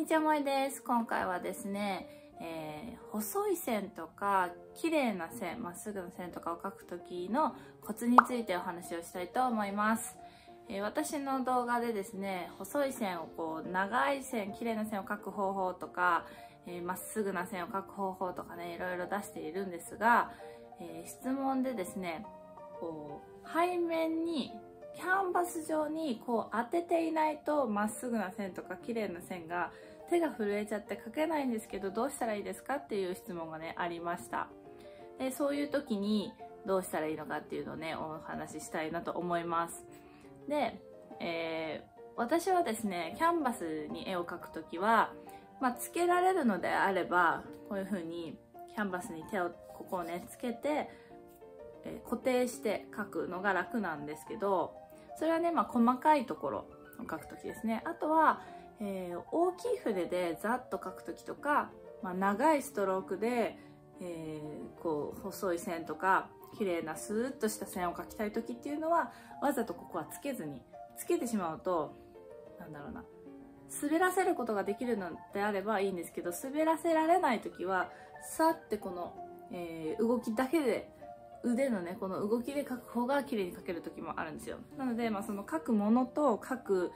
ちは、もえです。今回はですね、細い線とか綺麗な線、まっすぐな線とかを描く時のコツについてお話をしたいと思います。私の動画でですね、細い線を長い線、綺麗な線を描く方法とか、まっすぐな線を描く方法とかね、いろいろ出しているんですが、質問でですね、背面にキャンバス上に当てていないとまっすぐな線とか綺麗な線が手が震えちゃって描けないんですけど、どうしたらいいですかっていう質問がねありました。でそういう時にどうしたらいいのかっていうのをねお話ししたいなと思います。で、私はですねキャンバスに絵を描く時は、つけられるのであればこういう風にキャンバスに手をここをねつけて固定して描くのが楽なんですけど、それはね、細かいところを描くときですね。あとは、大きい筆でざっと描くときとか、長いストロークで、細い線とか綺麗なスーッとした線を描きたいときっていうのはわざとここはつけずに、つけてしまうと滑らせることができるのであればいいんですけど、滑らせられないときはさってこの、動きだけで腕のねこの動きで描く方が綺麗に描ける時もあるんですよ。なので、その描くものと描く、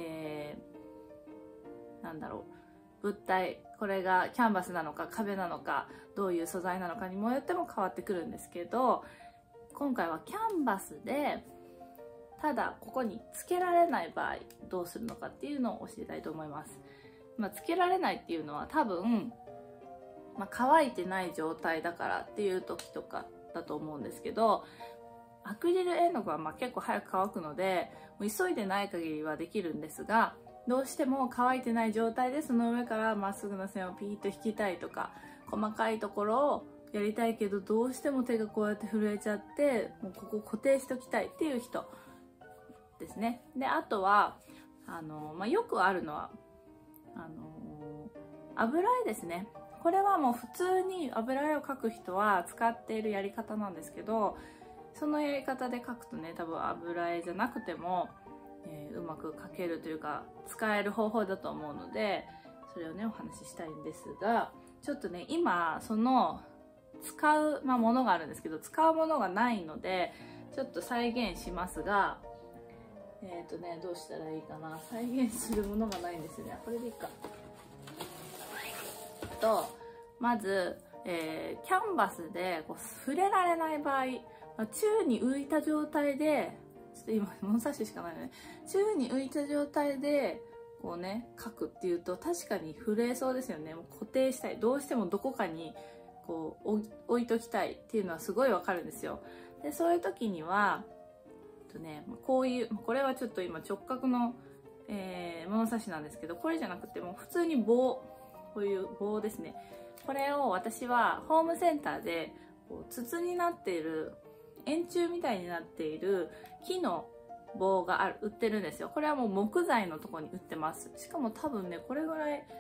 物体、これがキャンバスなのか壁なのかどういう素材なのかにもよっても変わってくるんですけど、今回はキャンバスでただここにつけられない場合どうするのかっていうのを教えたいと思います。つけられないっていうのは多分、乾いてない状態だからっていう時とかだと思うんですけど、アクリル絵の具は結構早く乾くのでもう急いでない限りはできるんですが、どうしても乾いてない状態でその上からまっすぐな線をピーッと引きたいとか、細かいところをやりたいけどどうしても手がこうやって震えちゃってもうここ固定しときたいっていう人ですね。であとはよくあるのは油絵ですね。これはもう普通に油絵を描く人は使っているやり方なんですけど、そのやり方で描くとね多分油絵じゃなくても、うまく描けるというか使える方法だと思うので、それをねお話ししたいんですが、ちょっとね今その使う、ものがあるんですけど使うものがないのでちょっと再現しますが、どうしたらいいかな。再現するものがないんですよね。これでいいか。まず、キャンバスで触れられない場合、宙に浮いた状態で、ちょっと今物差ししかないので、宙に浮いた状態で描くっていうと確かに震えそうですよね。もう固定したい、どうしてもどこかに置いときたいっていうのはすごいわかるんですよ。でそういう時にはこれはちょっと今直角の、物差しなんですけど、これじゃなくてもう普通に棒、こういう棒ですね。これを私はホームセンターで筒になっている円柱みたいになっている木の棒が売ってるんですよ。これはもう木材のとこに売ってます。しかも多分ねこれぐらい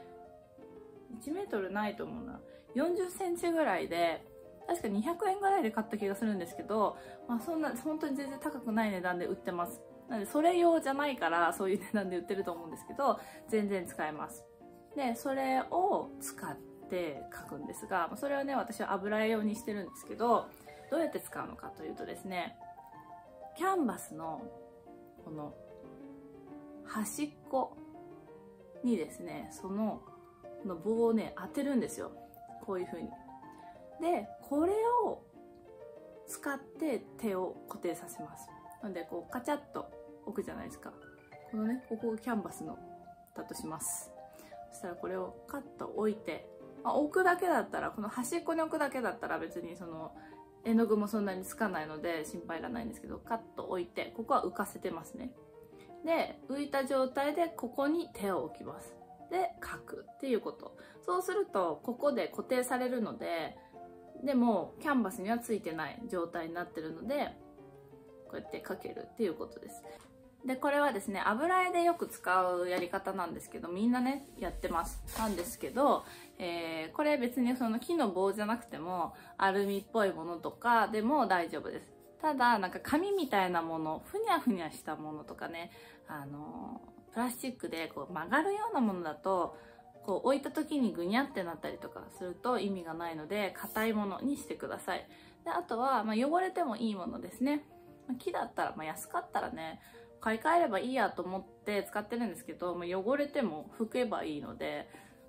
1メートルないと思うな、40センチぐらいで確か200円ぐらいで買った気がするんですけど、そんな本当に全然高くない値段で売ってます。なのでそれ用じゃないからそういう値段で売ってると思うんですけど、全然使えます。でそれを使って描くんですが、それはね私は油絵用にしてるんですけど、どうやって使うのかというとですね、キャンバスのこの端っこにですねこの棒をね当てるんですよ。こういう風に。でこれを使って手を固定させます。なのでカチャッと置くじゃないですか。このねここをキャンバスのだとします。そしたらこれをカッと置いて、置くだけだったら、この端っこに置くだけだったら別にその絵の具もそんなにつかないので心配いらないんですけど、カッと置いてここは浮かせてますね。で浮いた状態でここに手を置きます。で描くっていうこと。そうするとここで固定されるので、でもキャンバスにはついてない状態になってるのでこうやって描けるっていうことです。でこれはですね油絵でよく使うやり方なんですけど、みんなねやってますなんですけど、これ別にその木の棒じゃなくてもアルミっぽいものとかでも大丈夫です。ただ紙みたいなもの、ふにゃふにゃしたものとかね、プラスチックで曲がるようなものだとこう置いた時にぐにゃってなったりとかすると意味がないので、硬いものにしてください。であとは、汚れてもいいものですね。木だったら、安かったらね買い替えればいいやと思って使ってるんですけど、汚れても拭けばいいので、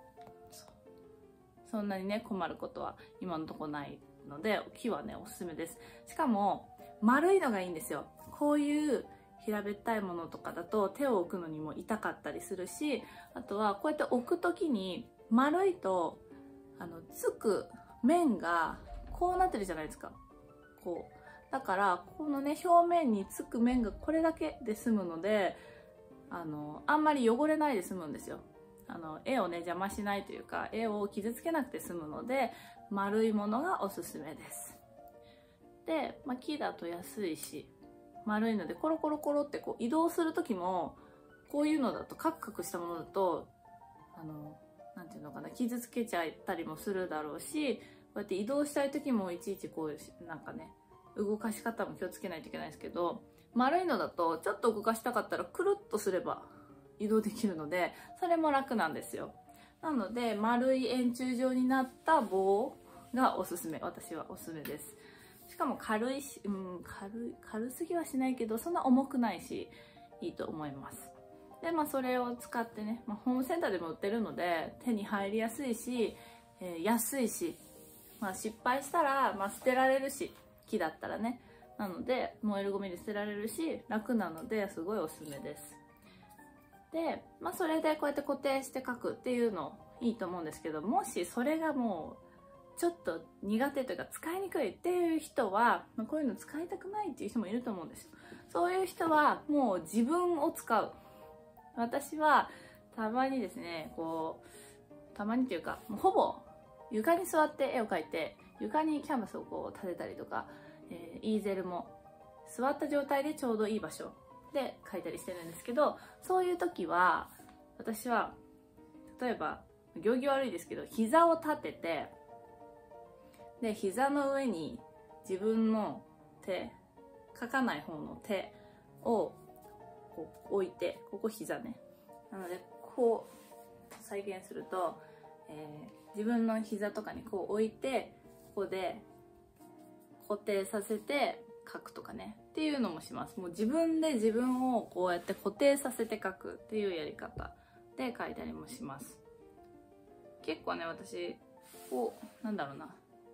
そんなにね困ることは今のところないので、木はねおすすめです。しかも丸いのがいいんですよ。こういう平べったいものとかだと手を置くのにも痛かったりするし、あとはこうやって置く時に丸いとつく面がこうなってるじゃないですか。こうだからこのね表面につく面がこれだけで済むので、あんまり汚れないで済むんですよ。絵をね邪魔しないというか、絵を傷つけなくて済むので、丸いものがおすすめです。で、木だと安いし丸いので、コロコロコロってこう移動する時も、こういうのだとカクカクしたものだとなんていうのかな、傷つけちゃったりもするだろうし、こうやって移動したい時もいちいちこうなんかね動かし方も気をつけないといけないですけど、丸いのだとちょっと動かしたかったらくるっとすれば移動できるので、それも楽なんですよ。なので丸い円柱状になった棒がおすすめ、私はおすすめです。しかも軽いし、軽すぎはしないけど、そんな重くないしいいと思います。でそれを使ってね、ホームセンターでも売ってるので手に入りやすいし、安いし、失敗したら、捨てられるし、木だったらね、なので燃えるゴミで捨てられるし楽なので、すごいおすすめです。で、それでこうやって固定して描くっていうのいいと思うんですけど、もしそれがもうちょっと苦手というか使いにくいっていう人は、こういうの使いたくないっていう人もいると思うんですよ。そういう人はもう自分を使う。私はたまにですね、たまにというかもうほぼ床に座って絵を描いて、床にキャンバスをこう立てたりとか、イーゼルも座った状態でちょうどいい場所で描いたりしてるんですけど、そういう時は私は例えば行儀悪いですけど、膝を立てて、で膝の上に自分の手、描かない方の手をこう置いて、ここ膝ね、なのでこう再現すると、自分の膝とかにこう置いて、ここで固定させて描くとかねっていうのもします。もう自分で自分をこうやって固定させて描くっていうやり方で描いたりもします。結構ね、私こうなんだろうな、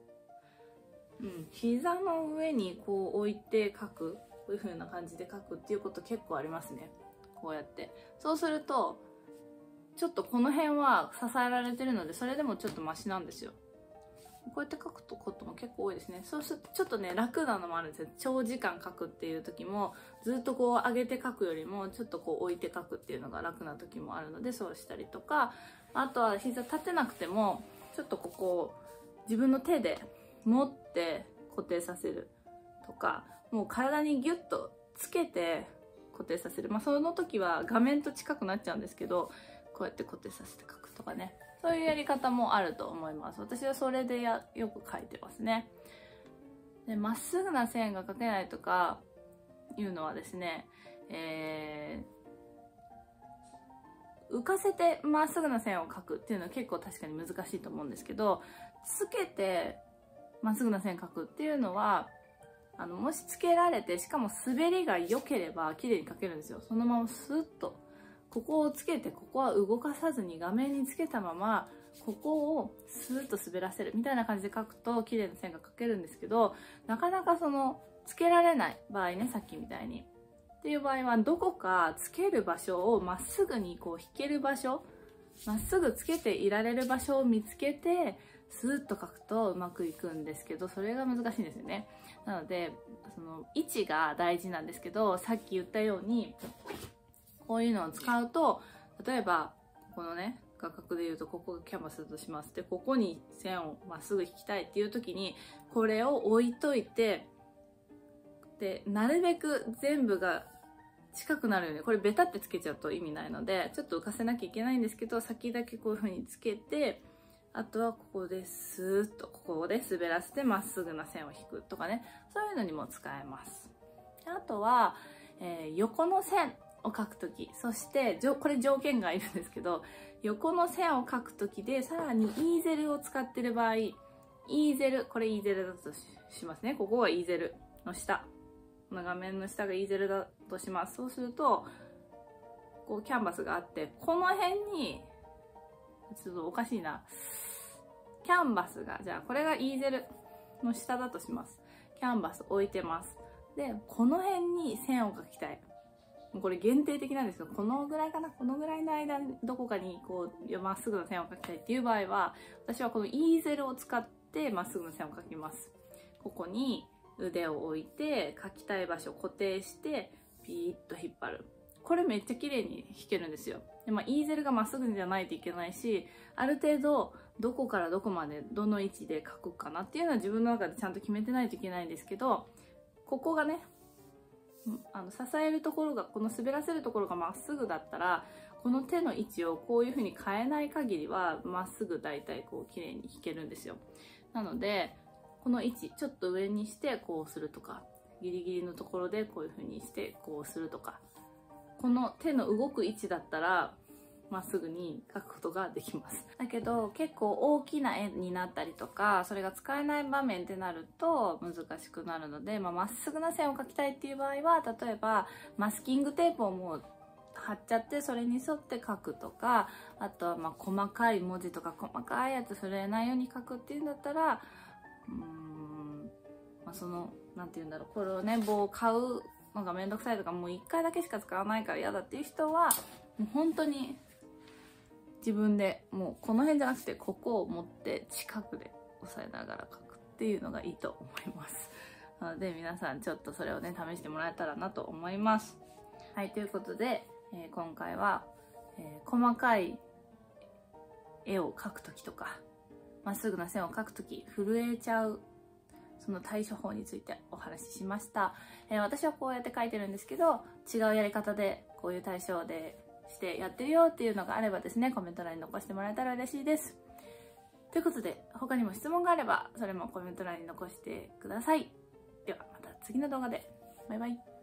膝の上にこう置いて描く、こういう風な感じで描くっていうこと結構ありますね。こうやって、そうするとちょっとこの辺は支えられてるので、それでもちょっとマシなんですよ。こうやって描くことも結構多いですね。そうするとちょっとね楽なのもあるんですよ。長時間描くっていう時も、ずっとこう上げて描くよりもちょっとこう置いて描くっていうのが楽な時もあるので、そうしたりとか、あとは膝立てなくてもちょっとここを自分の手で持って固定させるとか、もう体にギュッとつけて固定させる。その時は画面と近くなっちゃうんですけど、こうやって固定させて描くとかね、そういうやり方もあると思います。私はそれでよく描いてますね。で、まっすぐな線が描けないとかいうのはですね、浮かせてまっすぐな線を描くっていうのは結構確かに難しいと思うんですけど、つけてまっすぐな線描くっていうのは、もしつけられて、しかも滑りが良ければ綺麗に描けるんですよ。そのままスッとここをつけて、ここは動かさずに画面につけたままここをスーッと滑らせるみたいな感じで描くと綺麗な線が描けるんですけど、なかなかそのつけられない場合ね、さっきみたいにっていう場合は、どこかつける場所をまっすぐにこう引ける場所、まっすぐつけていられる場所を見つけてスーッと描くとうまくいくんですけど、それが難しいんですよね。なのでその位置が大事なんですけど、さっき言ったようにこういうのを使うと、例えばこのね画角で言うと、ここがキャンバスだとします。でここに線をまっすぐ引きたいっていう時にこれを置いといて、でなるべく全部が近くなるように、これベタってつけちゃうと意味ないので、ちょっと浮かせなきゃいけないんですけど、先だけこういう風につけて、あとはここでスーッとここで滑らせてまっすぐな線を引くとかね、そういうのにも使えます。あとは、横の線を描くとき、そしてこれ条件がいるんですけど、横の線を描くときでさらにイーゼルを使ってる場合、イーゼル、これイーゼルだとしますね。ここはイーゼルの下、この画面の下がイーゼルだとします。そうするとこうキャンバスがあって、この辺にちょっとおかしいな、キャンバスが、じゃあこれがイーゼルの下だとします。キャンバス置いてます。でこの辺に線を描きたい。これ限定的なんですけど、このぐらいかな、このぐらいの間どこかにこうまっすぐの線を描きたいっていう場合は、私はこのイーゼルを使ってまっすぐの線を描きます。ここに腕を置いて描きたい場所を固定してピーッと引っ張る。これめっちゃ綺麗に弾けるんですよ。で、イーゼルがまっすぐじゃないといけないし、ある程度どこからどこまでどの位置で描くかなっていうのは自分の中でちゃんと決めてないといけないんですけど、ここがね、支えるところが、この滑らせるところがまっすぐだったら、この手の位置をこういう風に変えない限りはまっすぐだいたいこう綺麗に弾けるんですよ。なのでこの位置ちょっと上にしてこうするとか、ギリギリのところでこういう風にしてこうするとか、この手の動く位置だったらまっすぐに描くことができます。だけど結構大きな絵になったりとか、それが使えない場面ってなると難しくなるので、まっすぐな線を描きたいっていう場合は、例えばマスキングテープをもう貼っちゃってそれに沿って描くとか、あとは細かい文字とか細かいやつ触れないように描くっていうんだったら、そのなんて言うんだろう、これをね、棒を買うのがめんどくさいとか、もう1回だけしか使わないから嫌だっていう人は、もう本当に自分でもうこの辺じゃなくてここを持って近くで押さえながら描くっていうのがいいと思います。なので皆さんちょっとそれをね試してもらえたらなと思います。はい、ということで、今回は、細かい絵を描くときとかまっすぐな線を描くとき震えちゃうその対処法についてお話ししました。私はこうやって描いてるんですけど、違うやり方でこういう対処でしてやってるよっていうのがあればですね、コメント欄に残してもらえたら嬉しいです。ということで、他にも質問があればそれもコメント欄に残してください。ではまた次の動画で。バイバイ。